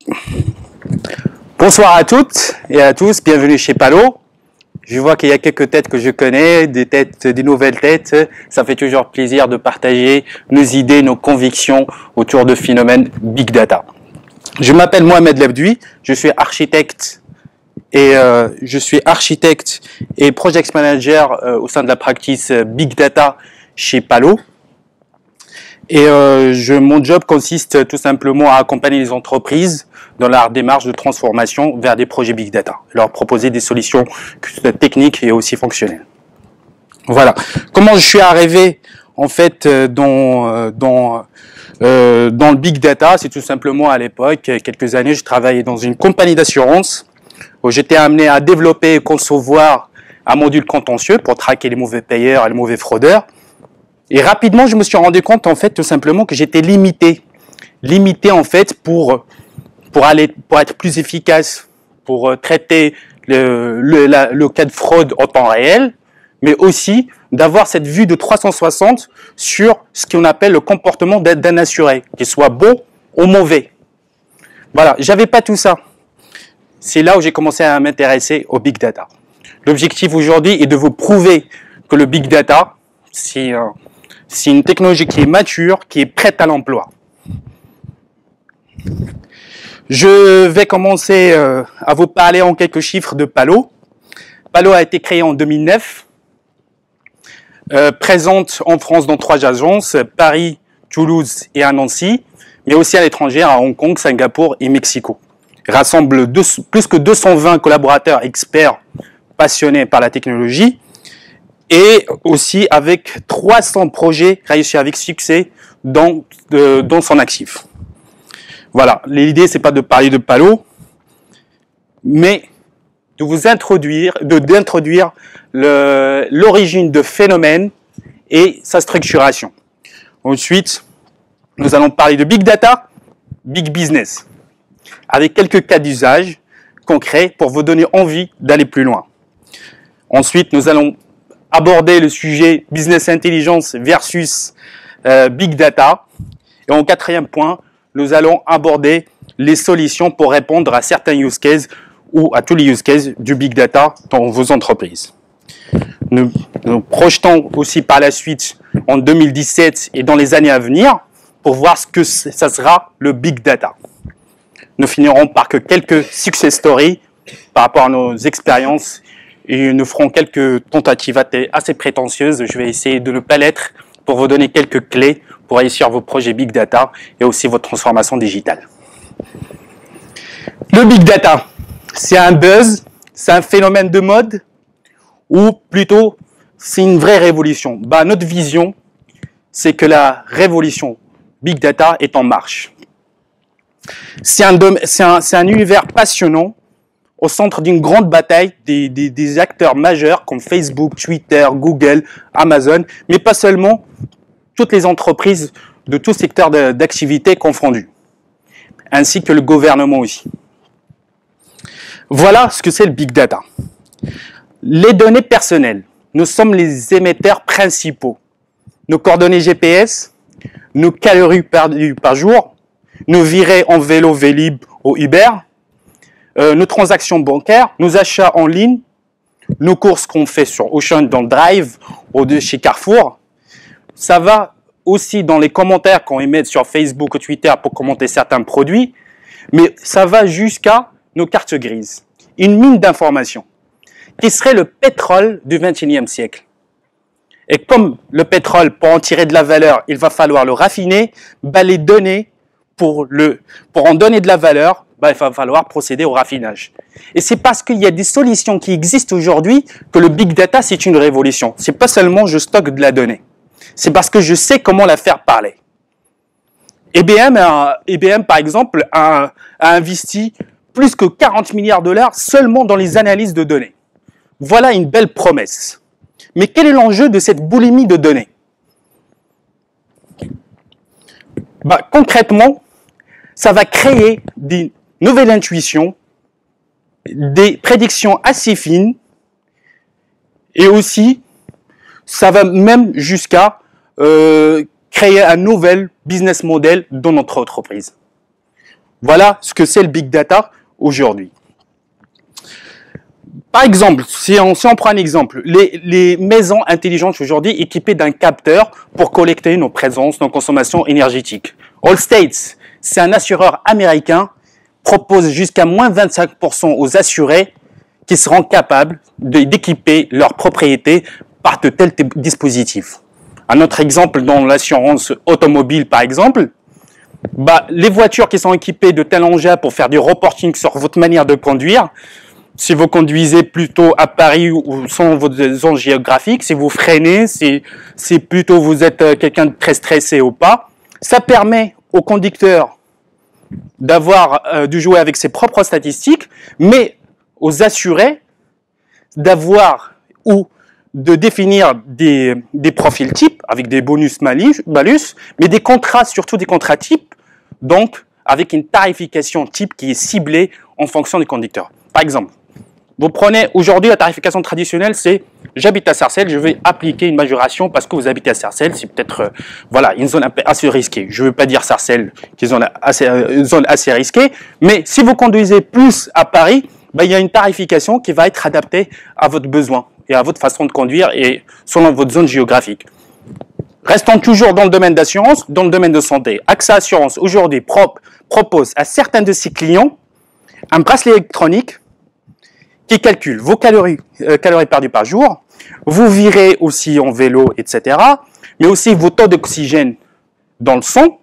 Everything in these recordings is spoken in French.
Bonsoir à toutes et à tous, bienvenue chez Palo. Je vois qu'il y a quelques têtes que je connais, des nouvelles têtes. Ça fait toujours plaisir de partager nos idées, nos convictions autour de phénomènes Big Data. Je m'appelle Mohamed Labdoui, je suis architecte et project manager au sein de la practice Big Data chez Palo. Et mon job consiste tout simplement à accompagner les entreprises dans leur démarche de transformation vers des projets Big Data, leur proposer des solutions techniques et aussi fonctionnelles. Voilà. Comment je suis arrivé en fait dans le Big Data, c'est tout simplement à l'époque, quelques années, je travaillais dans une compagnie d'assurance où j'étais amené à développer et concevoir un module contentieux pour traquer les mauvais payeurs et les mauvais fraudeurs. Et rapidement, je me suis rendu compte, en fait, tout simplement, que j'étais limité en fait pour être plus efficace, pour traiter le cas de fraude en temps réel, mais aussi d'avoir cette vue de 360 sur ce qu'on appelle le comportement d'un assuré, qu'il soit bon ou mauvais. Voilà, j'avais pas tout ça. C'est là où j'ai commencé à m'intéresser au Big Data. L'objectif aujourd'hui est de vous prouver que le Big Data, c'est une technologie qui est mature, qui est prête à l'emploi. Je vais commencer à vous parler en quelques chiffres de Palo. Palo a été créé en 2009, présente en France dans 3 agences, Paris, Toulouse et à Nancy, mais aussi à l'étranger, à Hong Kong, Singapour et Mexico. Rassemble plus que 220 collaborateurs experts passionnés par la technologie, et aussi avec 300 projets réussis avec succès dans son actif. Voilà, l'idée c'est pas de parler de Palo, mais de vous d'introduire l'origine de phénomène et sa structuration. Ensuite, nous allons parler de Big Data, Big Business, avec quelques cas d'usage concrets pour vous donner envie d'aller plus loin. Ensuite, nous allons aborder le sujet Business Intelligence versus Big Data. Et en 4e point, nous allons aborder les solutions pour répondre à certains use cases ou à tous les use cases du Big Data dans vos entreprises. Nous projetons aussi par la suite en 2017 et dans les années à venir pour voir ce que ça sera le Big Data. Nous finirons par quelques success stories par rapport à nos expériences et nous ferons quelques tentatives assez prétentieuses. Je vais essayer de ne pas l'être pour vous donner quelques clés pour réussir vos projets Big Data et aussi votre transformation digitale. Le Big Data, c'est un buzz, c'est un phénomène de mode ou plutôt c'est une vraie révolution. Notre vision, c'est que la révolution Big Data est en marche. C'est un univers passionnant au centre d'une grande bataille des acteurs majeurs comme Facebook, Twitter, Google, Amazon, mais pas seulement, toutes les entreprises de tout secteur d'activité confondus, ainsi que le gouvernement aussi. Voilà ce que c'est le Big Data. Les données personnelles, nous sommes les émetteurs principaux. Nos coordonnées GPS, nos calories perdues par jour, nos virées en vélo Vélib ou Uber, nos transactions bancaires, nos achats en ligne, nos courses qu'on fait sur Auchan dans le Drive ou chez Carrefour. Ça va aussi dans les commentaires qu'on émet sur Facebook ou Twitter pour commenter certains produits, mais ça va jusqu'à nos cartes grises. Une mine d'informations qui serait le pétrole du XXIe siècle. Et comme le pétrole, pour en tirer de la valeur, il va falloir le raffiner, les données, pour en donner de la valeur, il va falloir procéder au raffinage. Et c'est parce qu'il y a des solutions qui existent aujourd'hui que le Big Data, c'est une révolution. C'est pas seulement je stocke de la donnée. C'est parce que je sais comment la faire parler. IBM par exemple, a investi plus que 40 milliards de dollars seulement dans les analyses de données. Voilà une belle promesse. Mais quel est l'enjeu de cette boulimie de données? Concrètement, ça va créer des nouvelles intuitions, des prédictions assez fines, et aussi, ça va même jusqu'à créer un nouvel business model dans notre entreprise. Voilà ce que c'est le big data aujourd'hui. Par exemple, si on prend un exemple, les maisons intelligentes aujourd'hui équipées d'un capteur pour collecter nos présences, nos consommations énergétiques. Allstate, c'est un assureur américain, propose jusqu'à moins 25% aux assurés qui seront capables d'équiper leurs propriétés par de tels dispositifs. Un autre exemple dans l'assurance automobile, par exemple, les voitures qui sont équipées de tels engins pour faire du reporting sur votre manière de conduire, si vous conduisez plutôt à Paris ou sans votre zone géographique, si vous freinez, si plutôt vous êtes quelqu'un de très stressé ou pas, ça permet au conducteur de jouer avec ses propres statistiques, mais aux assurés d'avoir ou de définir des profils types avec des bonus-malus, mais des contrats, surtout des contrats types, donc avec une tarification type qui est ciblée en fonction des conducteurs. Par exemple, vous prenez aujourd'hui la tarification traditionnelle, c'est j'habite à Sarcelles, je vais appliquer une majoration parce que vous habitez à Sarcelles, c'est peut-être une zone assez risquée. Je ne veux pas dire Sarcelles qui est une zone assez risquée, mais si vous conduisez plus à Paris, il y a une tarification qui va être adaptée à votre besoin et à votre façon de conduire et selon votre zone géographique. Restons toujours dans le domaine d'assurance, dans le domaine de santé. AXA Assurance aujourd'hui propose à certains de ses clients un bracelet électronique qui calcule vos calories perdues par jour, vous virez aussi en vélo, etc., mais aussi vos taux d'oxygène dans le sang.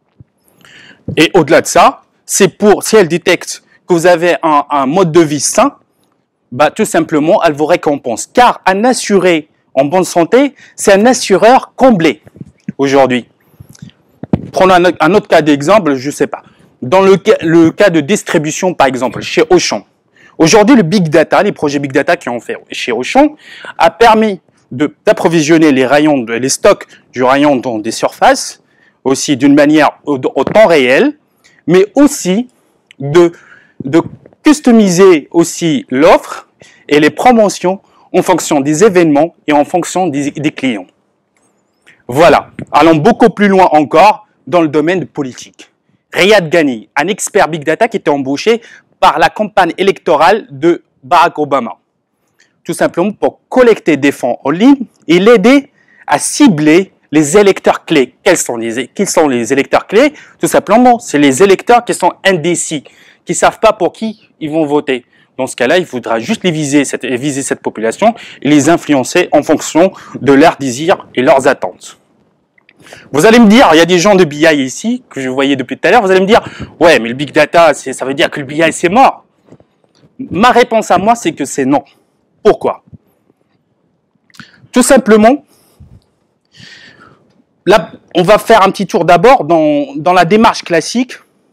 Et au-delà de ça, si elle détecte que vous avez un mode de vie sain, tout simplement, elle vous récompense. Car un assuré en bonne santé, c'est un assureur comblé aujourd'hui. Prenons un autre cas d'exemple, je ne sais pas. Dans le cas de distribution, par exemple, chez Auchan. Aujourd'hui, le big data, les projets big data qui ont fait chez Auchan, a permis d'approvisionner les stocks du rayon dans des surfaces, aussi d'une manière au temps réel, mais aussi de customiser aussi l'offre et les promotions en fonction des événements et en fonction des clients. Voilà. Allons beaucoup plus loin encore dans le domaine politique. Riyad Ghani, un expert big data qui était embauché par la campagne électorale de Barack Obama. Tout simplement pour collecter des fonds en ligne et l'aider à cibler les électeurs clés. Quels sont les électeurs clés? Tout simplement, c'est les électeurs qui sont indécis, qui ne savent pas pour qui ils vont voter. Dans ce cas-là, il faudra juste viser cette population et les influencer en fonction de leurs désirs et leurs attentes. Vous allez me dire, il y a des gens de BI ici, que je voyais depuis tout à l'heure, vous allez me dire, ouais, mais le big data, ça veut dire que le BI, c'est mort. Ma réponse à moi, c'est que c'est non. Pourquoi? Tout simplement, là, on va faire un petit tour d'abord dans la démarche classique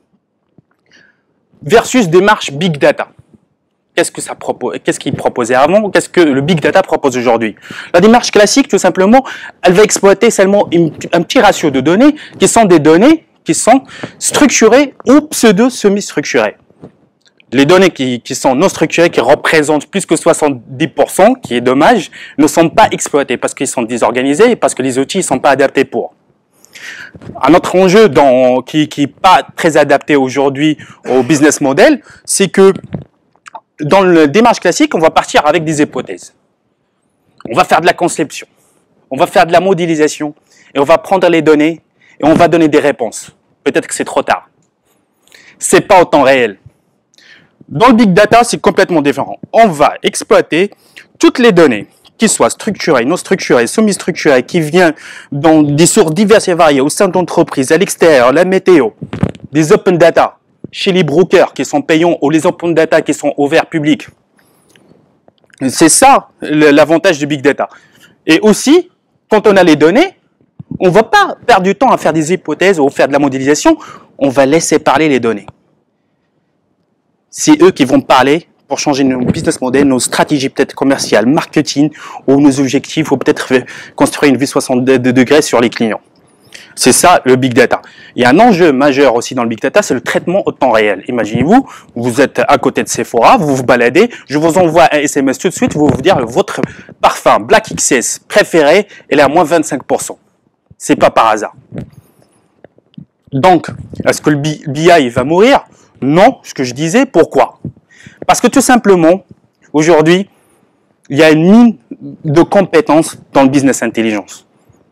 versus démarche big data. Qu'est-ce qu'il proposait avant? Qu'est-ce que le big data propose aujourd'hui? La démarche classique, tout simplement, elle va exploiter seulement un petit ratio de données qui sont des données qui sont structurées ou pseudo-semi-structurées. Les données qui sont non structurées, qui représentent plus que 70%, qui est dommage, ne sont pas exploitées parce qu'ils sont désorganisés et parce que les outils ne sont pas adaptés pour. Un autre enjeu qui n'est pas très adapté aujourd'hui au business model, c'est que dans la démarche classique, on va partir avec des hypothèses. On va faire de la conception, on va faire de la modélisation, et on va prendre les données, et on va donner des réponses. Peut-être que c'est trop tard. C'est pas au temps réel. Dans le big data, c'est complètement différent. On va exploiter toutes les données, qui soient structurées, non structurées, semi-structurées, qui viennent dans des sources diverses et variées, au sein d'entreprises, à l'extérieur, la météo, des open data, chez les brokers qui sont payants ou les open data qui sont ouverts publics. C'est ça l'avantage du big data. Et aussi, quand on a les données, on ne va pas perdre du temps à faire des hypothèses ou faire de la modélisation, on va laisser parler les données. C'est eux qui vont parler pour changer nos business models, nos stratégies peut-être commerciales, marketing, ou nos objectifs, ou peut-être construire une vue 62 degrés sur les clients. C'est ça le big data. Il y a un enjeu majeur aussi dans le big data, c'est le traitement au temps réel. Imaginez-vous, vous êtes à côté de Sephora, vous vous baladez, je vous envoie un SMS tout de suite, vous dire votre parfum Black XS préféré, il est à moins 25%. C'est pas par hasard. Donc, est-ce que le BI va mourir? Non, ce que je disais. Pourquoi? Parce que tout simplement, aujourd'hui, il y a une mine de compétences dans le business intelligence.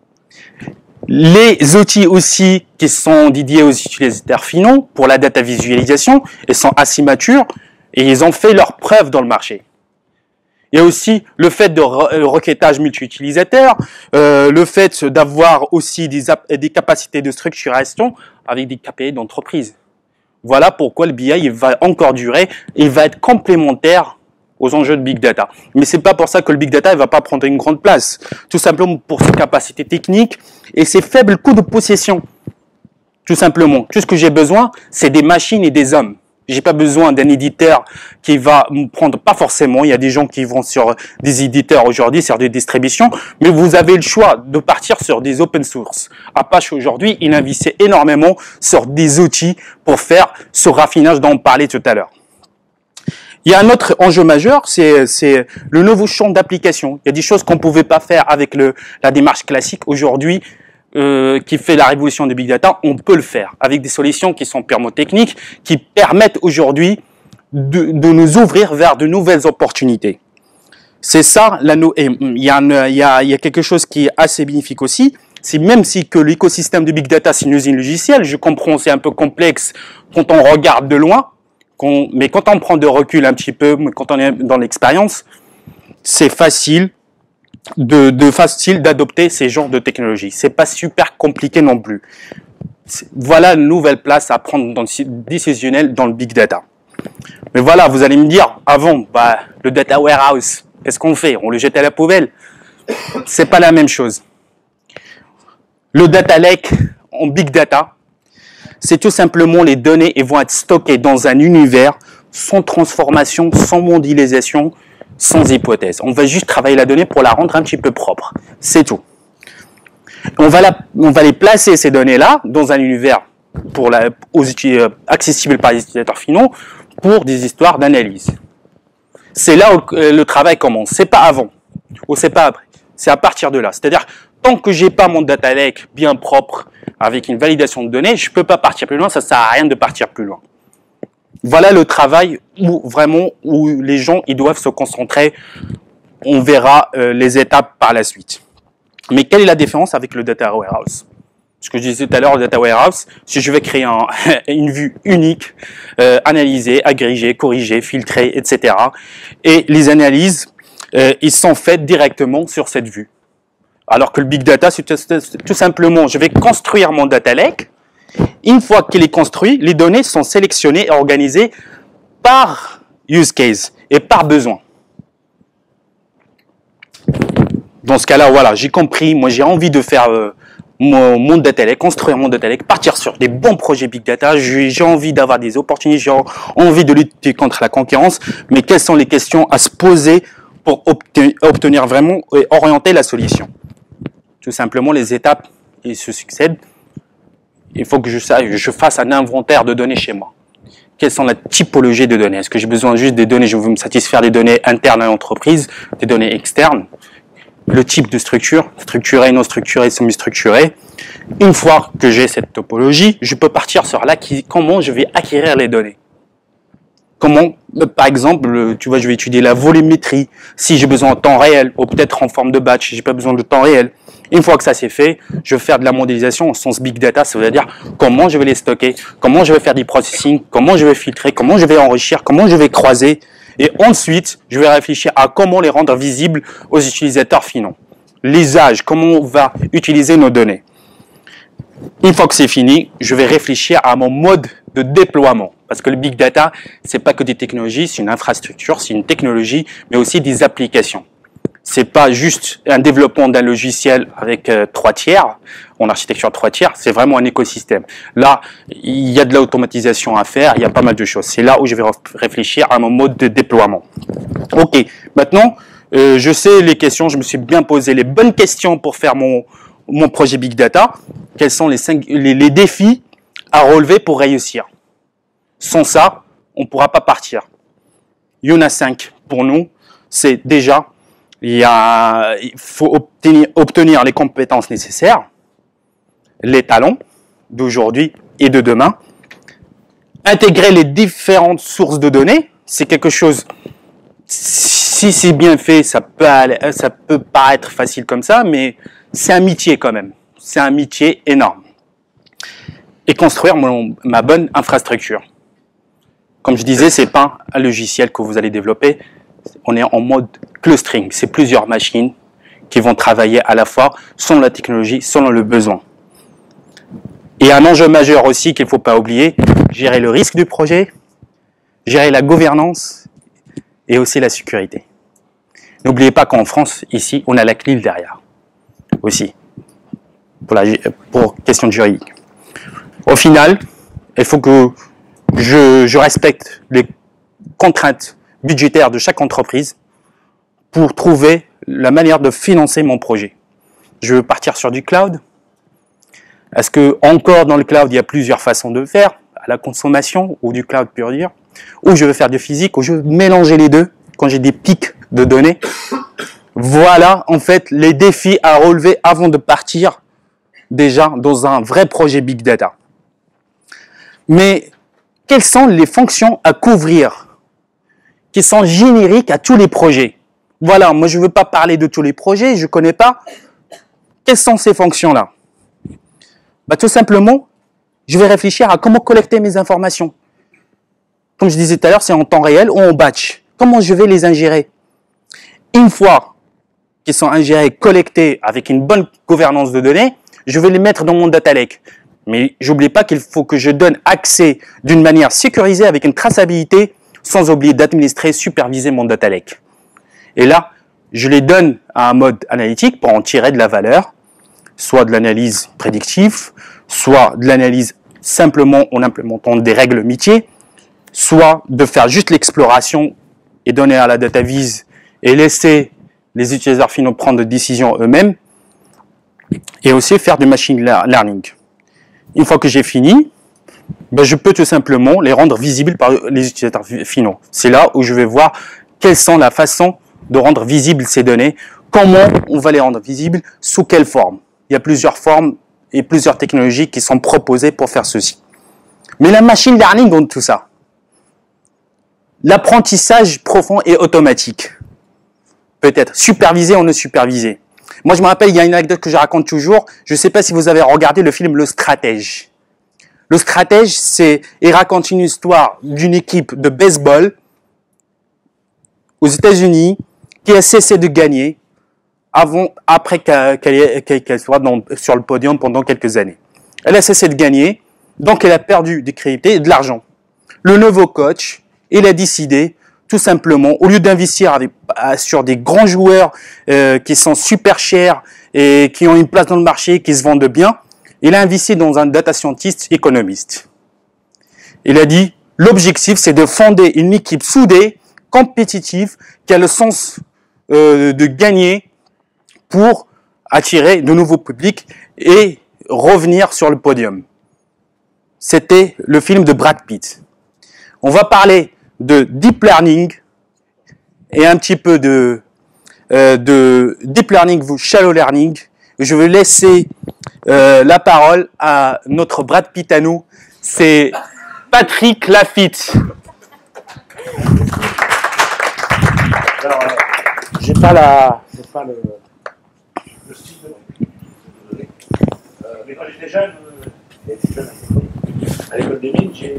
Les outils aussi qui sont dédiés aux utilisateurs finaux pour la data visualisation, ils sont assez matures et ils ont fait leurs preuves dans le marché. Il y a aussi le fait de requêtage multi-utilisateur, le fait d'avoir aussi des capacités de structuration avec des KPI d'entreprise. Voilà pourquoi le BI il va encore durer, il va être complémentaire aux enjeux de Big Data. Mais c'est pas pour ça que le Big Data ne va pas prendre une grande place. Tout simplement pour ses capacités techniques et ses faibles coûts de possession. Tout simplement. Tout ce que j'ai besoin, c'est des machines et des hommes. J'ai pas besoin d'un éditeur qui va me prendre, pas forcément, il y a des gens qui vont sur des éditeurs aujourd'hui, sur des distributions, mais vous avez le choix de partir sur des open source. Apache aujourd'hui, il investissait énormément sur des outils pour faire ce raffinage dont on parlait tout à l'heure. Il y a un autre enjeu majeur, c'est le nouveau champ d'application. Il y a des choses qu'on ne pouvait pas faire avec la démarche classique. Aujourd'hui, qui fait la révolution du Big Data, on peut le faire avec des solutions qui sont purement techniques, qui permettent aujourd'hui de nous ouvrir vers de nouvelles opportunités. C'est ça, il y a quelque chose qui est assez bénéfique aussi. C'est même si que l'écosystème du Big Data, c'est une usine logicielle, je comprends, c'est un peu complexe quand on regarde de loin, mais quand on prend de recul un petit peu, quand on est dans l'expérience, c'est facile d'adopter ces genres de technologies. C'est pas super compliqué non plus. Voilà une nouvelle place à prendre dans le décisionnel dans le Big Data. Mais voilà, vous allez me dire, avant, le Data Warehouse, qu'est-ce qu'on fait? On le jette à la poubelle? C'est pas la même chose. Le Data Lake en Big Data, c'est tout simplement les données vont être stockées dans un univers sans transformation, sans modélisation, sans hypothèse. On va juste travailler la donnée pour la rendre un petit peu propre. C'est tout. On va les placer, ces données-là, dans un univers accessible par les utilisateurs finaux pour des histoires d'analyse. C'est là où le travail commence. C'est pas avant ou c'est pas après. C'est à partir de là. C'est-à-dire, tant que j'ai pas mon data lake bien propre avec une validation de données, je peux pas partir plus loin. Ça sert à rien de partir plus loin. Voilà le travail où les gens ils doivent se concentrer. On verra les étapes par la suite. Mais quelle est la différence avec le Data Warehouse? Ce que je disais tout à l'heure, le Data Warehouse, si je vais créer une vue unique, analyser, agréger, corriger, filtrer, etc. Et les analyses, ils sont faites directement sur cette vue. Alors que le Big Data, c'est tout simplement, je vais construire mon Data Lake. Une fois qu'il est construit, les données sont sélectionnées et organisées par use case et par besoin. Dans ce cas-là, voilà, j'ai compris. Moi, j'ai envie de faire mon data lake, construire mon data lake, partir sur des bons projets Big Data. J'ai envie d'avoir des opportunités, j'ai envie de lutter contre la concurrence. Mais quelles sont les questions à se poser pour obtenir vraiment et orienter la solution? Tout simplement, les étapes ils se succèdent. Il faut que je fasse un inventaire de données chez moi. Quelles sont la typologie de données? Est-ce que j'ai besoin juste des données, je veux me satisfaire des données internes à l'entreprise, des données externes? Le type de structure, structurée, non structurée, semi-structurée. Une fois que j'ai cette topologie, je peux partir sur comment je vais acquérir les données. Comment, par exemple, tu vois, je vais étudier la volumétrie, si j'ai besoin en temps réel, ou peut-être en forme de batch, j'ai pas besoin de temps réel. Une fois que ça c'est fait, je vais faire de la modélisation au sens Big Data, ça veut dire comment je vais les stocker, comment je vais faire du processing, comment je vais filtrer, comment je vais enrichir, comment je vais croiser. Et ensuite, je vais réfléchir à comment les rendre visibles aux utilisateurs finaux. L'usage, comment on va utiliser nos données. Une fois que c'est fini, je vais réfléchir à mon mode de déploiement. Parce que le Big Data, c'est pas que des technologies, c'est une infrastructure, c'est une technologie, mais aussi des applications. C'est pas juste un développement d'un logiciel avec 3 tiers, en architecture 3 tiers, c'est vraiment un écosystème. Là, il y a de l'automatisation à faire, il y a pas mal de choses. C'est là où je vais réfléchir à mon mode de déploiement. Ok, maintenant, je sais les questions, je me suis bien posé les bonnes questions pour faire mon projet Big Data. Quels sont les défis à relever pour réussir? Sans ça, on ne pourra pas partir. Il y en a 5 pour nous. C'est déjà, il faut obtenir les compétences nécessaires, les talents d'aujourd'hui et de demain. Intégrer les différentes sources de données, c'est quelque chose, si c'est bien fait, ça peut paraître facile comme ça, mais c'est un métier quand même. C'est un métier énorme. Et construire ma bonne infrastructure. Comme je disais, c'est pas un logiciel que vous allez développer. On est en mode clustering. C'est plusieurs machines qui vont travailler à la fois selon la technologie, selon le besoin. Et un enjeu majeur aussi qu'il ne faut pas oublier, gérer le risque du projet, gérer la gouvernance et aussi la sécurité. N'oubliez pas qu'en France, ici, on a la CNIL derrière aussi, pour question de juridique. Au final, il faut que je respecte les contraintes budgétaires de chaque entreprise pour trouver la manière de financer mon projet. Je veux partir sur du cloud. Est-ce que encore dans le cloud, il y a plusieurs façons de faire, à la consommation ou du cloud pur dire, ou je veux faire du physique, ou je veux mélanger les deux quand j'ai des pics de données. Voilà, en fait, les défis à relever avant de partir déjà dans un vrai projet Big Data. Mais quelles sont les fonctions à couvrir qui sont génériques à tous les projets? Voilà, moi je ne veux pas parler de tous les projets, je ne connais pas. Quelles sont ces fonctions-là? Tout simplement, je vais réfléchir à comment collecter mes informations. Comme je disais tout à l'heure, c'est en temps réel ou en batch. Comment je vais les ingérer? Une fois qu'ils sont ingérés, collectés avec une bonne gouvernance de données, je vais les mettre dans mon data lake. Mais j'oublie pas qu'il faut que je donne accès d'une manière sécurisée avec une traçabilité, sans oublier d'administrer, superviser mon data lake. Et là, je les donne à un mode analytique pour en tirer de la valeur, soit de l'analyse prédictive, soit de l'analyse simplement en implémentant des règles métiers, soit de faire juste l'exploration et donner à la data vise et laisser les utilisateurs finaux prendre des décisions eux-mêmes, et aussi faire du machine learning. Une fois que j'ai fini, je peux tout simplement les rendre visibles par les utilisateurs finaux. C'est là où je vais voir quelles sont la façon de rendre visibles ces données, comment on va les rendre visibles, sous quelle forme. Il y a plusieurs formes et plusieurs technologies qui sont proposées pour faire ceci. Mais la machine learning dans tout ça, l'apprentissage profond et automatique, peut-être supervisé ou non supervisé. Moi, je me rappelle, il y a une anecdote que je raconte toujours. Je ne sais pas si vous avez regardé le film Le Stratège. Le Stratège, il raconte une histoire d'une équipe de baseball aux États-Unis qui a cessé de gagner après qu'elle soit sur le podium pendant quelques années. Elle a cessé de gagner, donc elle a perdu des crédibilités et de l'argent. Le nouveau coach, il a décidé, tout simplement, au lieu d'investir sur des grands joueurs qui sont super chers et qui ont une place dans le marché, qui se vendent bien, il a investi dans un data scientist économiste. Il a dit, l'objectif, c'est de fonder une équipe soudée, compétitive, qui a le sens de gagner pour attirer de nouveaux publics et revenir sur le podium. C'était le film de Brad Pitt. On va parler de deep learning et un petit peu de deep learning ou shallow learning. Je vais laisser la parole à notre Brad Pitt à nous. C'est Patrick Lafitte. Alors, j'ai pas le style de... mais quand j'étais jeune, à l'école des mines, j'ai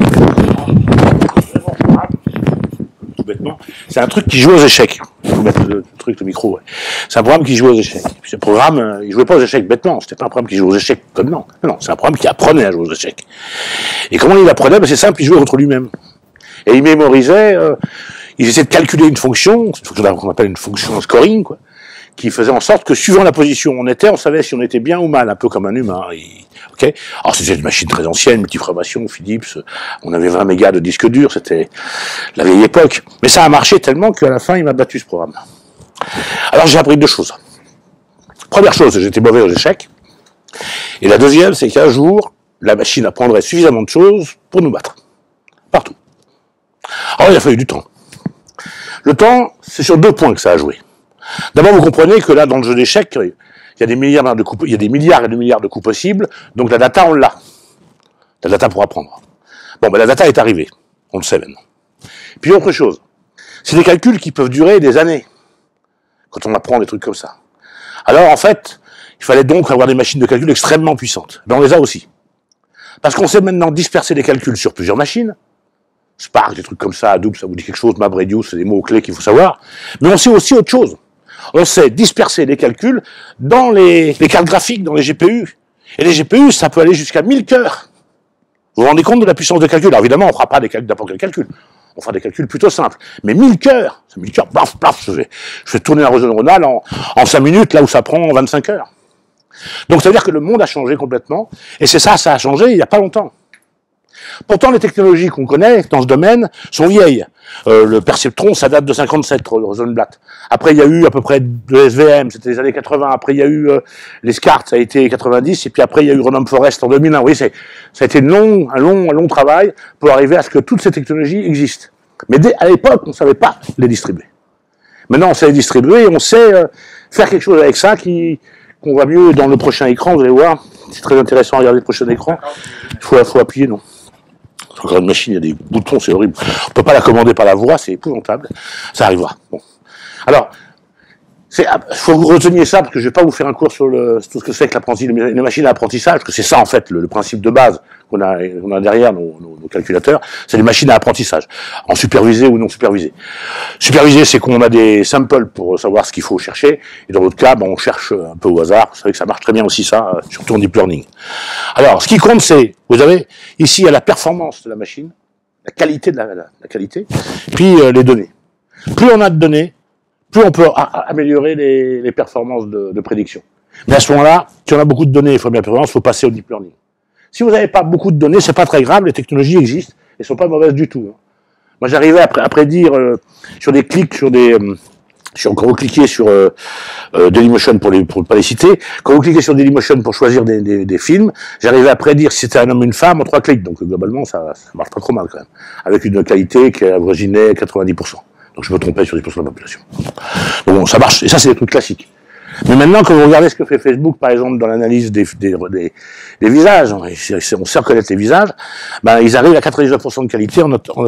tout bêtement. C'est un truc qui joue aux échecs. Il faut mettre le micro. Ouais. C'est un programme qui joue aux échecs. Et puis ce programme, il jouait pas aux échecs bêtement. C'était pas un programme qui joue aux échecs comme non. Non, c'est un programme qui apprenait à jouer aux échecs. Et comment il apprenait? C'est simple, il jouait contre lui-même. Et il mémorisait. Il essayait de calculer une fonction, qu'on appelle une fonction scoring, quoi, qui faisait en sorte que suivant la position où on était, on savait si on était bien ou mal, un peu comme un humain. Okay. Alors c'était une machine très ancienne, multiformation, Philips, on avait 20 mégas de disque dur, c'était la vieille époque. Mais ça a marché tellement qu'à la fin, il m'a battu ce programme. Alors j'ai appris deux choses. Première chose, j'étais mauvais aux échecs. Et la deuxième, c'est qu'un jour, la machine apprendrait suffisamment de choses pour nous battre. Partout. Alors il a fallu du temps. Le temps, c'est sur deux points que ça a joué. D'abord, vous comprenez que là, dans le jeu d'échecs, il y a des milliards de coups, il y a des milliards et des milliards de coups possibles, donc la data, on l'a. La data pour apprendre. Bon, ben la data est arrivée. On le sait maintenant. Puis autre chose. C'est des calculs qui peuvent durer des années. Quand on apprend des trucs comme ça. Alors, en fait, il fallait donc avoir des machines de calcul extrêmement puissantes. Ben, on les a aussi. Parce qu'on sait maintenant disperser les calculs sur plusieurs machines. Spark, des trucs comme ça, Hadoop, ça vous dit quelque chose, MapReduce, c'est des mots-clés qu'il faut savoir. Mais on sait aussi autre chose. On sait disperser les calculs dans les cartes graphiques, dans les GPU. Et les GPU, ça peut aller jusqu'à 1000 cœurs. Vous vous rendez compte de la puissance de calcul? Alors évidemment, on ne fera pas n'importe quel calcul. On fera des calculs plutôt simples. Mais 1000 cœurs, c'est 1000 cœurs, plaf, plaf, je fais tourner un réseau neuronal en 5 minutes, là où ça prend 25 heures. Donc ça veut dire que le monde a changé complètement. Et c'est ça a changé il n'y a pas longtemps. Pourtant, les technologies qu'on connaît dans ce domaine sont vieilles. Le perceptron, ça date de 57, Rosenblatt. Après, il y a eu à peu près de SVM, c'était les années 80. Après, il y a eu les SCART, ça a été 90. Et puis après, il y a eu Random Forest en 2001. Oui, ça a été un long travail pour arriver à ce que toutes ces technologies existent. Mais à l'époque, on ne savait pas les distribuer. Maintenant, on sait les distribuer et on sait faire quelque chose avec ça qu'on voit mieux dans le prochain écran. Vous allez voir, c'est très intéressant à regarder le prochain écran. Il faut appuyer, non? Encore une machine, il y a des boutons, c'est horrible. On peut pas la commander par la voix, c'est épouvantable. Ça arrivera. Bon. Alors, faut que vous reteniez ça, parce que je vais pas vous faire un cours sur tout ce que c'est que les machines à apprentissage, parce que c'est ça, en fait, le principe de base qu'on a derrière nos calculateurs, c'est les machines à apprentissage, en supervisé ou non supervisé. Supervisé, c'est qu'on a des samples pour savoir ce qu'il faut chercher, et dans l'autre cas, on cherche un peu au hasard. Vous savez que ça marche très bien aussi, ça, surtout en deep learning. Alors, ce qui compte, c'est, vous avez, ici, il y a la performance de la machine, la qualité de la qualité, puis les données. Plus on a de données, plus on peut améliorer les performances de prédiction. Mais à ce moment-là, si on a beaucoup de données, il faut bien performance, il faut passer au deep learning. Si vous n'avez pas beaucoup de données, c'est pas très grave, les technologies existent, et sont pas mauvaises du tout. Moi, j'arrivais à prédire sur des clics, quand vous cliquez sur Dailymotion pour pas les citer, quand vous cliquez sur Dailymotion pour choisir des films, j'arrivais à prédire si c'était un homme ou une femme en 3 clics. Donc globalement, ça marche pas trop mal quand même, avec une qualité qui avoisinait 90%. Donc je me trompais sur 10% de la population. Donc bon, ça marche, et ça c'est des trucs classiques. Mais maintenant, quand vous regardez ce que fait Facebook, par exemple, dans l'analyse des visages, on sait reconnaître les visages, ils arrivent à 99% de qualité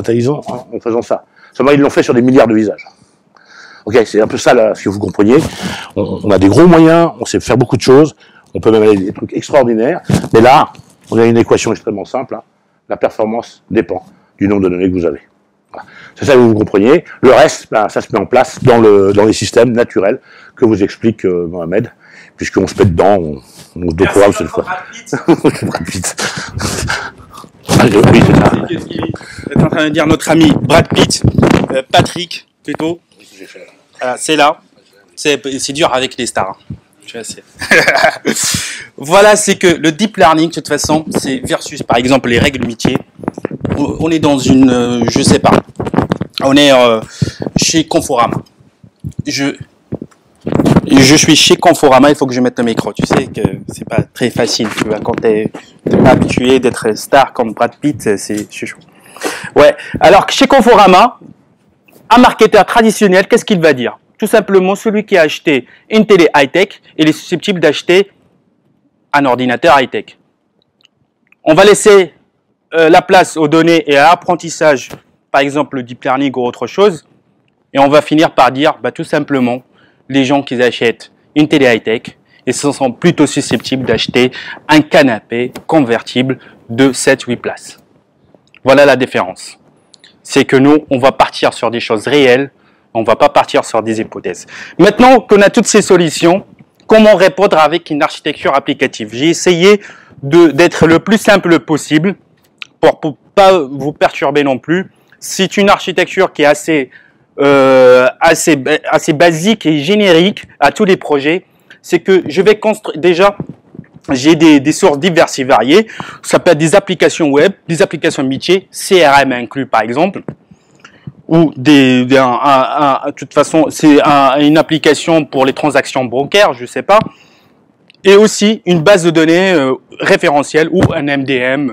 en faisant ça. Seulement, ils l'ont fait sur des milliards de visages. Ok, c'est un peu ça, là, ce que vous compreniez. On a des gros moyens, on sait faire beaucoup de choses, on peut même aller des trucs extraordinaires, mais là, on a une équation extrêmement simple, hein. La performance dépend du nombre de données que vous avez. Voilà. C'est ça que vous compreniez. Le reste, ça se met en place dans les systèmes naturels que vous explique Mohamed, puisqu'on se met dedans, on programme cette fois. Brad Pitt. Oui, c'est ça. Qu'est-ce qu'il est en train de dire notre ami Brad Pitt, Patrick, plutôt. C'est là. C'est dur avec les stars. Voilà, c'est que le deep learning, de toute façon, c'est versus, par exemple, les règles métiers. On est dans une, je sais pas, on est chez Conforama. Je suis chez Conforama, il faut que je mette le micro. Tu sais que c'est pas très facile, tu vois, quand t'es pas habitué d'être star comme Brad Pitt, c'est chaud. Ouais, alors chez Conforama, un marketeur traditionnel, qu'est-ce qu'il va dire? Tout simplement, celui qui a acheté une télé high-tech, il est susceptible d'acheter un ordinateur high-tech. On va laisser la place aux données et à l'apprentissage, par exemple le deep learning ou autre chose, et on va finir par dire, tout simplement, les gens qui achètent une télé high-tech, ils sont plutôt susceptibles d'acheter un canapé convertible de 7-8 places. Voilà la différence. C'est que nous, on va partir sur des choses réelles, on ne va pas partir sur des hypothèses. Maintenant qu'on a toutes ces solutions, comment répondre avec une architecture applicative? J'ai essayé d'être le plus simple possible pour pas vous perturber non plus. C'est une architecture qui est assez basique et générique à tous les projets. C'est que je vais construire déjà, j'ai des sources diverses et variées. Ça peut être des applications web, des applications métiers, CRM inclus par exemple, ou de toute façon c'est une application pour les transactions bancaires, je sais pas, et aussi une base de données référentielle ou un MDM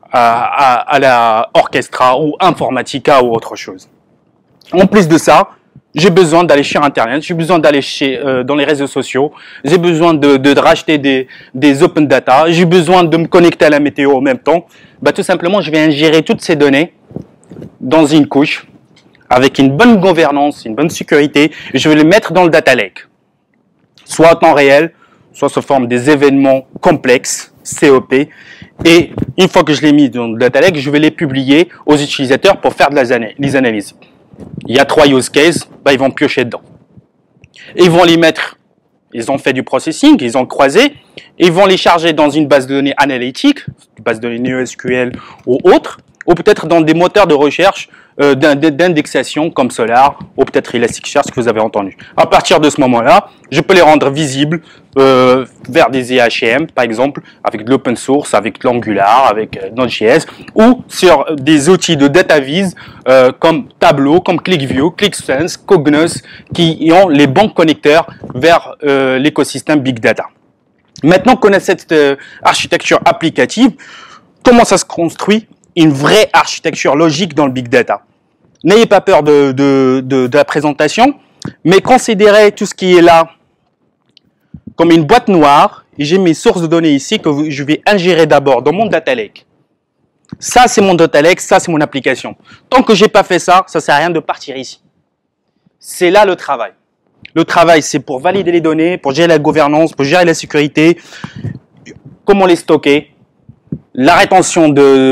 à la Orchestra ou Informatica ou autre chose. En plus de ça, j'ai besoin d'aller sur Internet, j'ai besoin d'aller dans les réseaux sociaux, j'ai besoin de racheter des open data, j'ai besoin de me connecter à la météo en même temps. Bah, tout simplement, je vais ingérer toutes ces données dans une couche avec une bonne gouvernance, une bonne sécurité, et je vais les mettre dans le data lake, soit en temps réel, soit sous forme des événements complexes, COP, et une fois que je l'ai mis dans le data lake, je vais les publier aux utilisateurs pour faire les analyses. Il y a 3 use cases, bah, ils vont piocher dedans. Et ils vont les mettre, ils ont fait du processing, ils ont croisé, ils vont les charger dans une base de données analytique, une base de données NoSQL ou autre, ou peut-être dans des moteurs de recherche d'indexation comme Solar, ou peut-être Elasticsearch que vous avez entendu. À partir de ce moment-là, je peux les rendre visibles vers des EHM, par exemple, avec de l'open source, avec l'Angular, avec Node.js, ou sur des outils de data viz comme Tableau, comme QlikView, QlikSense, Cognos, qui ont les bons connecteurs vers l'écosystème Big Data. Maintenant qu'on a cette architecture applicative, comment ça se construit une vraie architecture logique dans le Big Data? N'ayez pas peur de la présentation, mais considérez tout ce qui est là comme une boîte noire, et j'ai mes sources de données ici que je vais ingérer d'abord dans mon data lake. Ça, c'est mon data lake, ça, c'est mon application. Tant que j'ai pas fait ça, ça sert à rien de partir ici. C'est là le travail. Le travail, c'est pour valider les données, pour gérer la gouvernance, pour gérer la sécurité, comment les stocker, la rétention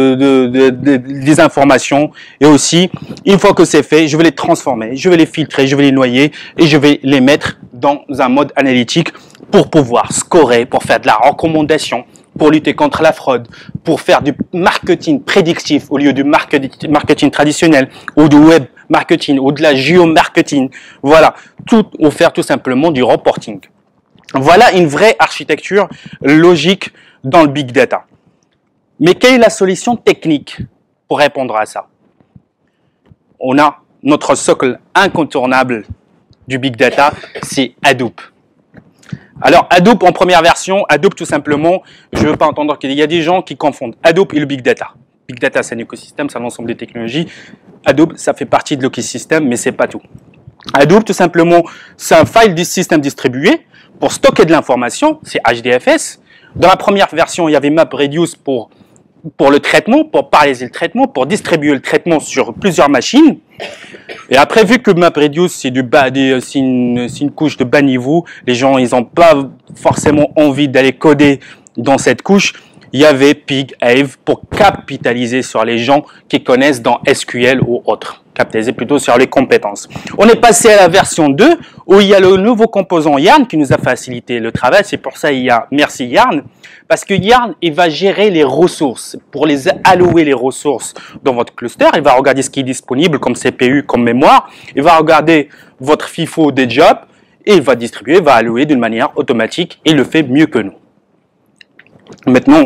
des informations, et aussi, une fois que c'est fait, je vais les transformer, je vais les filtrer, je vais les noyer, et je vais les mettre dans un mode analytique pour pouvoir scorer, pour faire de la recommandation, pour lutter contre la fraude, pour faire du marketing prédictif au lieu du marketing traditionnel, ou du web marketing, ou de la géomarketing. Voilà, ou faire tout simplement du reporting. Voilà une vraie architecture logique dans le Big Data. Mais quelle est la solution technique pour répondre à ça? On a notre socle incontournable du Big Data, c'est Hadoop. Alors Hadoop en première version, Hadoop tout simplement, je ne veux pas entendre qu'il y a des gens qui confondent Hadoop et le Big Data. Big Data c'est un écosystème, c'est un ensemble de technologies. Hadoop ça fait partie de l'écosystème, mais c'est pas tout. Hadoop tout simplement, c'est un file du système distribué pour stocker de l'information, c'est HDFS. Dans la première version, il y avait MapReduce pour le traitement, pour paralléliser le traitement, pour distribuer le traitement sur plusieurs machines. Et après, vu que MapReduce, c'est une couche de bas niveau, les gens, ils n'ont pas forcément envie d'aller coder dans cette couche, il y avait PigHave pour capitaliser sur les gens qui connaissent dans SQL ou autre. Capitaliser plutôt sur les compétences. On est passé à la version 2, où il y a le nouveau composant Yarn qui nous a facilité le travail. C'est pour ça il y a merci Yarn. Parce que Yarn, il va gérer les ressources. Pour les allouer les ressources dans votre cluster, il va regarder ce qui est disponible comme CPU, comme mémoire. Il va regarder votre FIFO des jobs et il va distribuer, va allouer d'une manière automatique et il le fait mieux que nous. Maintenant,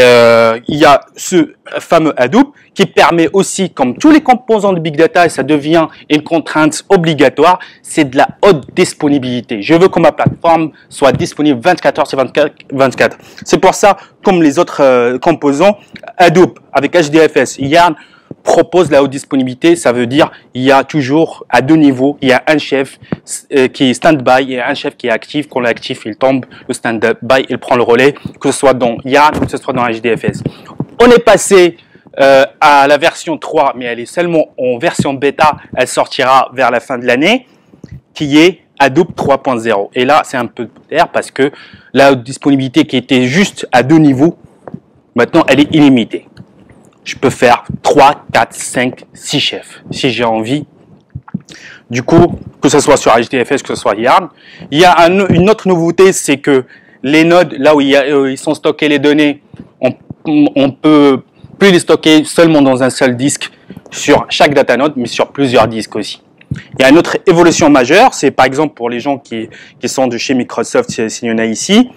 il y a ce fameux Hadoop qui permet aussi, comme tous les composants de Big Data, et ça devient une contrainte obligatoire, c'est de la haute disponibilité. Je veux que ma plateforme soit disponible 24 heures sur 24. C'est pour ça, comme les autres composants, Hadoop avec HDFS, Yarn propose la haute disponibilité. Ça veut dire il y a toujours à deux niveaux, il y a un chef qui est stand-by et un chef qui est actif. Quand l'actif il tombe, le stand-by il prend le relais, que ce soit dans Yarn ou que ce soit dans HDFS. On est passé à la version 3, mais elle est seulement en version bêta, elle sortira vers la fin de l'année, qui est Hadoop 3.0. Et là, c'est un peu d'air parce que la haute disponibilité qui était juste à deux niveaux, maintenant elle est illimitée. Je peux faire 3, 4, 5, 6 chefs si j'ai envie. Du coup, que ce soit sur HDFS, que ce soit Yarn. Il y a une autre nouveauté, c'est que les nodes, là où ils sont stockés les données, on peut plus les stocker seulement dans un seul disque sur chaque data node, mais sur plusieurs disques aussi. Il y a une autre évolution majeure, c'est par exemple pour les gens qui sont de chez Microsoft, s'il y en a ici,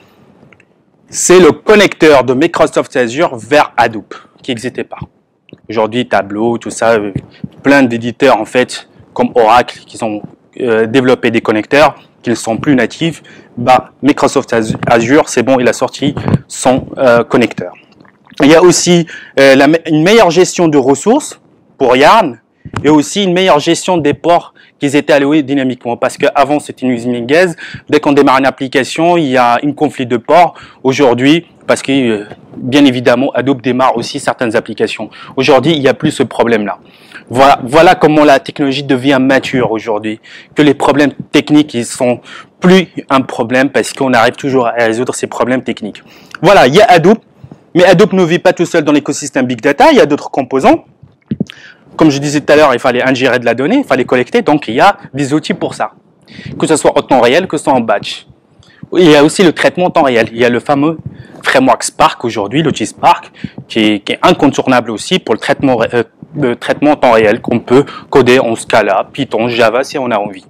c'est le connecteur de Microsoft Azure vers Hadoop, qui n'existait pas. Aujourd'hui, Tableau, tout ça, plein d'éditeurs en fait, comme Oracle, qui ont développé des connecteurs qui ne sont plus natifs. Microsoft Azure, c'est bon, il a sorti son connecteur. Il y a aussi une meilleure gestion de ressources pour Yarn et aussi une meilleure gestion des ports qui étaient alloués dynamiquement. Parce qu'avant, c'était une usine à gaz. Dès qu'on démarre une application, il y a un conflit de ports. Aujourd'hui, parce que, bien évidemment, Adobe démarre aussi certaines applications. Aujourd'hui, il n'y a plus ce problème-là. Voilà comment la technologie devient mature aujourd'hui. Que les problèmes techniques, ils sont plus un problème parce qu'on arrive toujours à résoudre ces problèmes techniques. Voilà, il y a Adobe. Mais Adobe ne vit pas tout seul dans l'écosystème Big Data. Il y a d'autres composants. Comme je disais tout à l'heure, il fallait ingérer de la donnée, il fallait collecter. Donc, il y a des outils pour ça. Que ce soit en temps réel, que ce soit en batch. Il y a aussi le traitement en temps réel. Il y a le fameux framework Spark aujourd'hui, l'outil Spark, qui est incontournable aussi pour le traitement en temps réel qu'on peut coder en Scala, Python, Java si on a envie.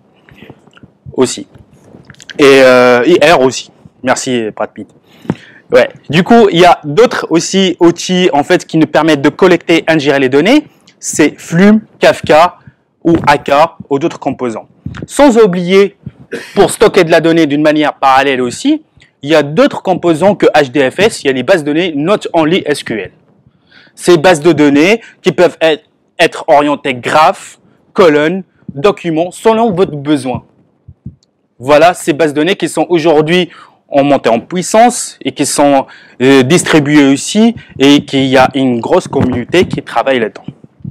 Aussi. Et R aussi. Merci Brad Pitt. Ouais. Du coup, il y a d'autres aussi outils en fait qui nous permettent de collecter et ingérer les données. C'est Flume, Kafka ou Akka ou d'autres composants. Sans oublier, pour stocker de la donnée d'une manière parallèle aussi, il y a d'autres composants que HDFS, il y a les bases de données Not Only SQL. Ces bases de données qui peuvent être orientées graphes, colonnes, documents, selon votre besoin. Voilà ces bases de données qui sont aujourd'hui en montée en puissance et qui sont distribuées aussi et qu'il y a une grosse communauté qui travaille là-dedans.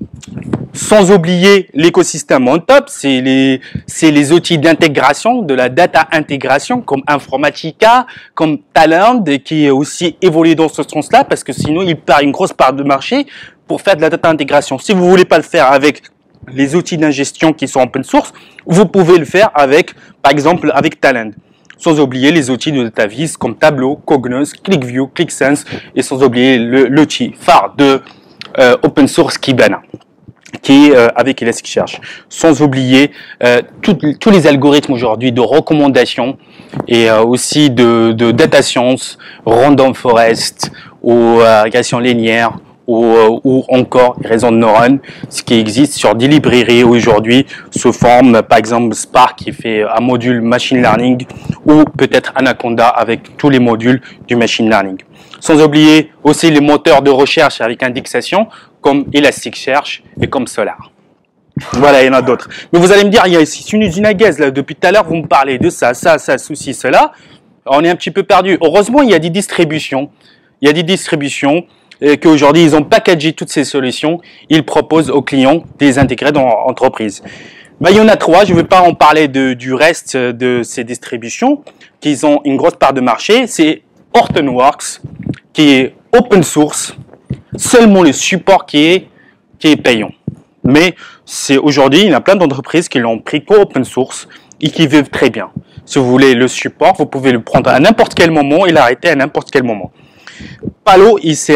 Sans oublier l'écosystème on top, c'est les outils d'intégration, de la data intégration comme Informatica, comme Talend, qui est aussi évolué dans ce sens-là parce que sinon il perd une grosse part de marché pour faire de la data intégration. Si vous voulez pas le faire avec les outils d'ingestion qui sont open source, vous pouvez le faire avec, par exemple, avec Talend. Sans oublier les outils de DataVis comme Tableau, Cognos, QlikView, QlikSense et sans oublier l'outil phare de open source Kibana, qui est avec Elasticsearch. Sans oublier tous les algorithmes aujourd'hui de recommandation et aussi de data science, random forest ou régression linéaire ou encore raison de neurones, ce qui existe sur des librairies aujourd'hui sous forme, par exemple Spark qui fait un module machine learning ou peut-être Anaconda avec tous les modules du machine learning. Sans oublier aussi les moteurs de recherche avec indexation comme Elasticsearch et comme Solar. Voilà, il y en a d'autres. Mais vous allez me dire, il y a ici une usine à gaz là. Depuis tout à l'heure, vous me parlez de ça, ceci, cela. On est un petit peu perdu. Heureusement, il y a des distributions. Il y a des distributions qu'aujourd'hui, ils ont packagé toutes ces solutions. Ils proposent aux clients de les intégrer dans l'entreprise. Ben, il y en a 3. Je ne vais pas en parler du reste de ces distributions qui ont une grosse part de marché. C'est Hortonworks, qui est open source. Seulement le support qui est payant. Mais c'est aujourd'hui, il y a plein d'entreprises qui l'ont pris open source et qui vivent très bien. Si vous voulez le support, vous pouvez le prendre à n'importe quel moment et l'arrêter à n'importe quel moment. Palo, c'est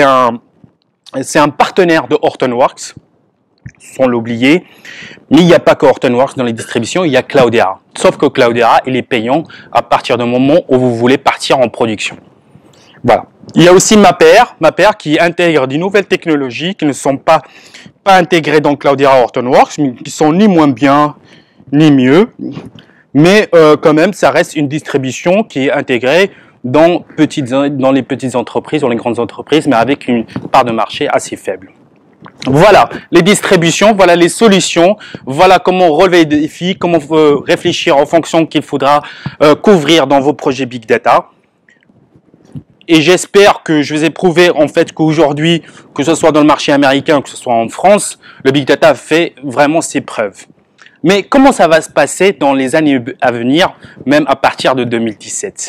un partenaire de Hortonworks, sans l'oublier. Mais il n'y a pas que Hortonworks dans les distributions, il y a Cloudera. Sauf que Cloudera, il est payant à partir du moment où vous voulez partir en production. Voilà. Il y a aussi Mapper qui intègre des nouvelles technologies qui ne sont pas intégrées dans Cloudera Hortonworks, mais qui sont ni moins bien, ni mieux. Mais quand même, ça reste une distribution qui est intégrée dans les petites entreprises, dans les grandes entreprises, mais avec une part de marché assez faible. Voilà les distributions, voilà les solutions, voilà comment relever les défis, comment réfléchir en fonction qu'il faudra couvrir dans vos projets Big Data. Et j'espère que je vous ai prouvé en fait qu'aujourd'hui, que ce soit dans le marché américain, que ce soit en France, le Big Data fait vraiment ses preuves. Mais comment ça va se passer dans les années à venir, même à partir de 2017 ?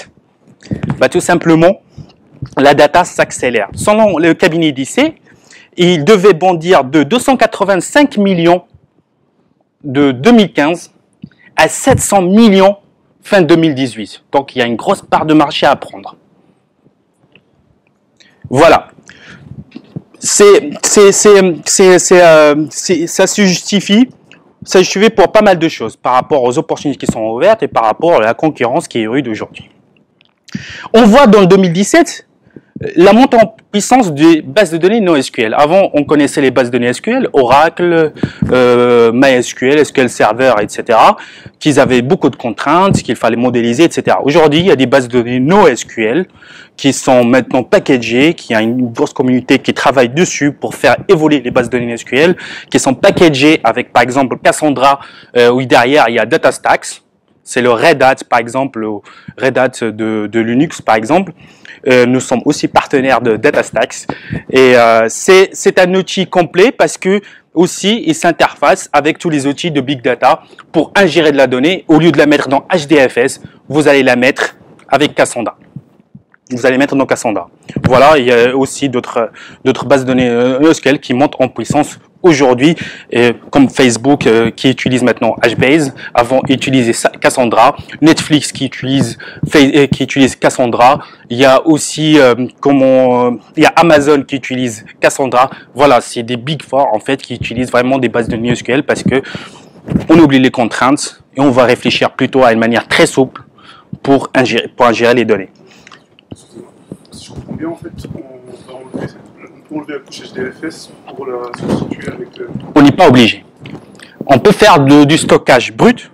Bah, tout simplement, la data s'accélère. Selon le cabinet d'IC, il devait bondir de 285 millions de 2015 à 700 millions fin 2018. Donc il y a une grosse part de marché à prendre. Voilà. Ça se justifie pour pas mal de choses par rapport aux opportunités qui sont ouvertes et par rapport à la concurrence qui est rude aujourd'hui. On voit dans le 2017 La montée en puissance des bases de données NoSQL. Avant, on connaissait les bases de données SQL, Oracle, MySQL, SQL Server, etc., qu'ils avaient beaucoup de contraintes, qu'il fallait modéliser, etc. Aujourd'hui, il y a des bases de données NoSQL qui sont maintenant packagées, qui a une grosse communauté qui travaille dessus pour faire évoluer les bases de données SQL, qui sont packagées avec, par exemple, Cassandra, où derrière, il y a DataStax. C'est le Red Hat, par exemple, le Red Hat de Linux, par exemple. Nous sommes aussi partenaires de DataStax. Et c'est un outil complet parce que aussi, il s'interface avec tous les outils de Big Data pour ingérer de la donnée. Au lieu de la mettre dans HDFS, vous allez la mettre avec Cassandra. Vous allez mettre dans Cassandra. Voilà, il y a aussi d'autres bases de données NoSQL qui montent en puissance aujourd'hui, comme Facebook qui utilise maintenant HBase, avant utiliser Cassandra, Netflix qui utilise Cassandra, il y a aussi il y a Amazon qui utilise Cassandra. Voilà, c'est des Big Four en fait qui utilisent vraiment des bases de données SQL parce que on oublie les contraintes et on va réfléchir plutôt à une manière très souple pour ingérer les données. Si je comprends bien, en fait, on peut enlever la couche HDFS pour la substituer avec... On n'est pas obligé. On peut faire du stockage brut,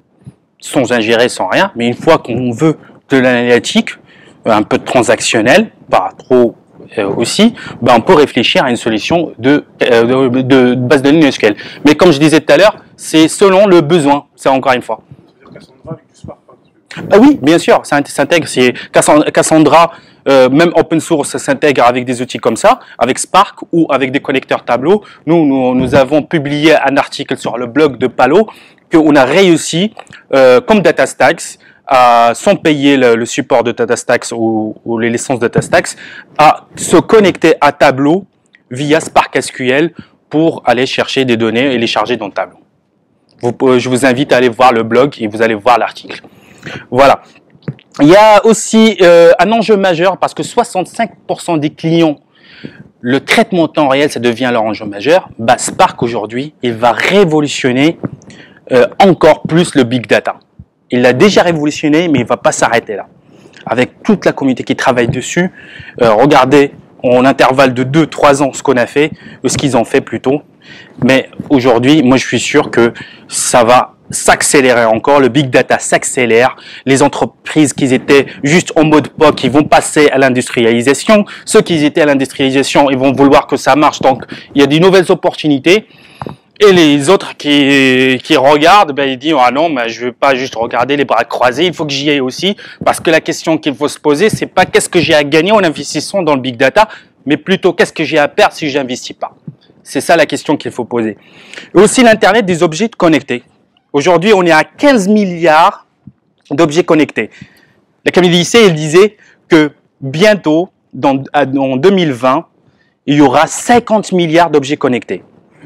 sans ingérer, sans rien, mais une fois qu'on veut de l'analytique, un peu de transactionnel, pas trop aussi, ben on peut réfléchir à une solution de base de données SQL. Mais comme je disais tout à l'heure, c'est selon le besoin, c'est encore une fois. C'est-à-dire Cassandra avec du Spark, oui, bien sûr, ça s'intègre. Cassandra, même open source, ça s'intègre avec des outils comme ça, avec Spark ou avec des connecteurs Tableau. Nous avons publié un article sur le blog de Palo qu'on a réussi, comme DataStax, sans payer le support de DataStax ou les licences de DataStax, à se connecter à Tableau via Spark SQL pour aller chercher des données et les charger dans Tableau. Je vous invite à aller voir le blog et vous allez voir l'article. Voilà. Il y a aussi un enjeu majeur parce que 65% des clients, le traitement en temps réel, ça devient leur enjeu majeur. Bah, Spark aujourd'hui, il va révolutionner encore plus le big data. Il l'a déjà révolutionné, mais il ne va pas s'arrêter là. Avec toute la communauté qui travaille dessus, regardez en intervalle de 2-3 ans ce qu'on a fait, ce qu'ils ont fait plutôt. Mais aujourd'hui, moi je suis sûr que ça va s'accélérer encore, le big data s'accélère, les entreprises qui étaient juste en mode POC, ils vont passer à l'industrialisation, ceux qui étaient à l'industrialisation, ils vont vouloir que ça marche, donc il y a des nouvelles opportunités, et les autres qui regardent, ben, ils disent « Ah non, ben, je ne veux pas juste regarder les bras croisés, il faut que j'y aille aussi », parce que la question qu'il faut se poser, c'est pas qu'est-ce que j'ai à gagner en investissant dans le big data, mais plutôt qu'est-ce que j'ai à perdre si je n'investis pas. C'est ça la question qu'il faut poser. Et aussi l'Internet des objets connectés. Aujourd'hui, on est à 15 milliards d'objets connectés. La Camille Lycée, elle disait que bientôt, en 2020, il y aura 50 milliards d'objets connectés.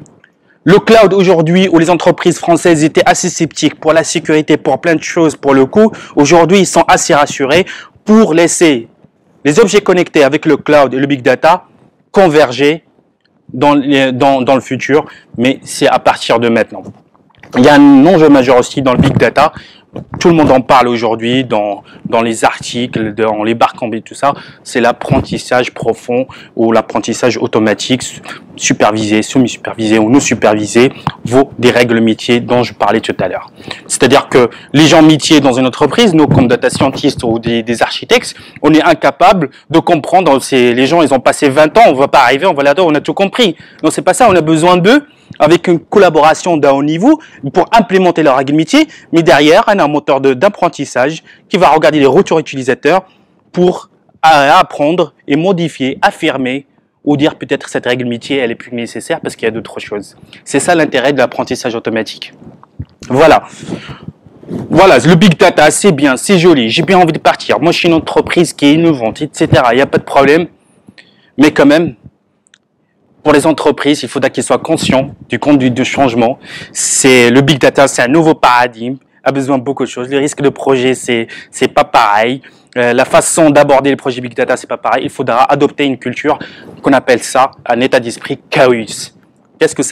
Le cloud aujourd'hui, où les entreprises françaises étaient assez sceptiques pour la sécurité, pour plein de choses, pour le coût, aujourd'hui, ils sont assez rassurés pour laisser les objets connectés avec le cloud et le big data converger dans le futur, mais c'est à partir de maintenant. Il y a un enjeu majeur aussi dans le big data. Tout le monde en parle aujourd'hui dans les articles, dans les barcamps et tout ça. C'est l'apprentissage profond ou l'apprentissage automatique, supervisé, semi-supervisé ou non supervisé, vaut des règles métiers dont je parlais tout à l'heure. C'est-à-dire que les gens métiers dans une entreprise, nous comme data scientists ou des architectes, on est incapable de comprendre. Les gens, ils ont passé 20 ans, on ne va pas arriver, on va là-dedans, on a tout compris. Non, c'est pas ça, on a besoin d'eux avec une collaboration d'un haut niveau pour implémenter leur règle métier, mais derrière, on a un moteur d'apprentissage qui va regarder les retours utilisateurs pour apprendre et modifier, affirmer ou dire peut-être cette règle métier, elle est plus nécessaire parce qu'il y a d'autres choses. C'est ça l'intérêt de l'apprentissage automatique. Voilà. Voilà, le big data, c'est bien, c'est joli, j'ai bien envie de partir. Moi, je suis une entreprise qui est innovante, etc. Il n'y a pas de problème, mais quand même, pour les entreprises, il faudra qu'ils soient conscients du conduit de changement. Le big data, c'est un nouveau paradigme, a besoin de beaucoup de choses. Les risques de projet, c'est pas pareil. La façon d'aborder les projets big data, c'est pas pareil. Il faudra adopter une culture qu'on appelle ça un état d'esprit chaos. Qu'est-ce que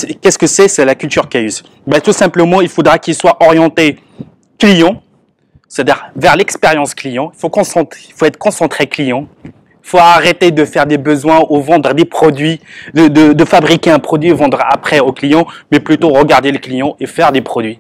c'est la culture chaos? Ben, tout simplement, il faudra qu'il soit orienté client, c'est-à-dire vers l'expérience client. Il faut être concentré client. Il faut arrêter de faire des besoins ou vendre des produits, de fabriquer un produit et vendre après au client, mais plutôt regarder le client et faire des produits.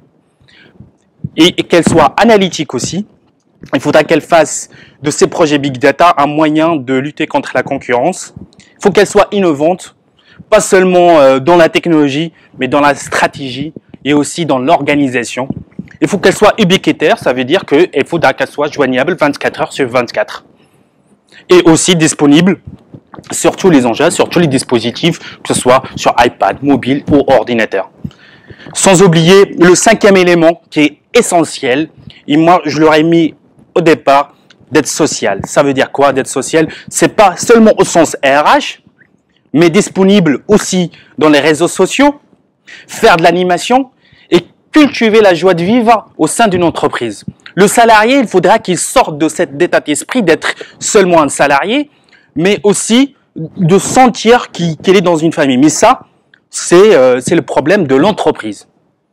Et qu'elle soit analytique aussi. Il faudra qu'elle fasse de ces projets Big Data un moyen de lutter contre la concurrence. Il faut qu'elle soit innovante, pas seulement dans la technologie, mais dans la stratégie et aussi dans l'organisation. Il faut qu'elle soit ubiquitaire, ça veut dire qu'il faudra qu'elle soit joignable 24 heures sur 24. Et aussi disponible sur tous les engins, sur tous les dispositifs, que ce soit sur iPad, mobile ou ordinateur. Sans oublier le cinquième élément qui est essentiel, et moi je l'aurais mis au départ, d'être social. Ça veut dire quoi d'être social? C'est pas seulement au sens RH, mais disponible aussi dans les réseaux sociaux, faire de l'animation et cultiver la joie de vivre au sein d'une entreprise. Le salarié, il faudra qu'il sorte de cet état d'esprit d'être seulement un salarié, mais aussi de sentir qu'il est dans une famille. Mais ça, c'est le problème de l'entreprise.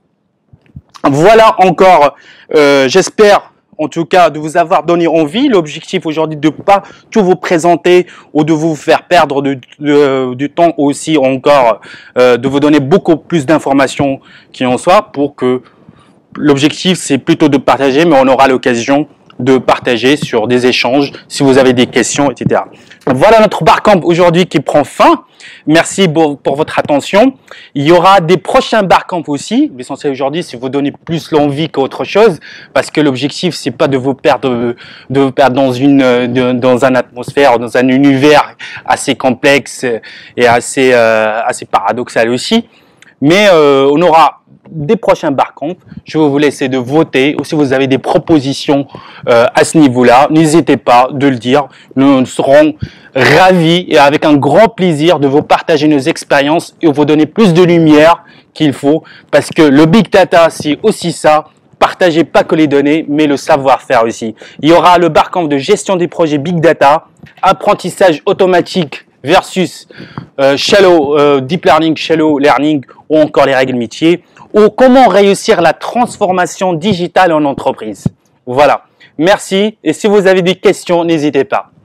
Voilà encore, j'espère en tout cas de vous avoir donné envie. L'objectif aujourd'hui de ne pas tout vous présenter ou de vous faire perdre du temps, aussi encore de vous donner beaucoup plus d'informations qu'il en soit, pour que l'objectif c'est plutôt de partager, mais on aura l'occasion de partager sur des échanges si vous avez des questions, etc. Voilà notre barcamp aujourd'hui qui prend fin. Merci pour votre attention. Il y aura des prochains barcamps aussi. L'essentiel aujourd'hui, c'est vous donner plus l'envie qu'autre chose, parce que l'objectif, c'est pas de vous perdre dans un atmosphère, dans un univers assez complexe et assez paradoxal aussi. Mais on aura des prochains barcamps. Je vais vous laisser de voter, ou si vous avez des propositions à ce niveau-là, n'hésitez pas de le dire. Nous serons ravis et avec un grand plaisir de vous partager nos expériences et vous donner plus de lumière qu'il faut, parce que le Big Data, c'est aussi ça. Partagez pas que les données, mais le savoir-faire aussi. Il y aura le barcamp de gestion des projets Big Data, apprentissage automatique versus Deep Learning, Shallow Learning, ou encore les règles métiers, ou comment réussir la transformation digitale en entreprise. Voilà. Merci. Et si vous avez des questions, n'hésitez pas.